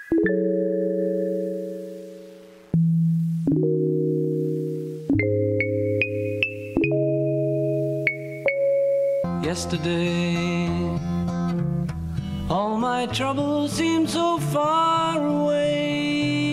Yesterday, all my troubles seemed so far away.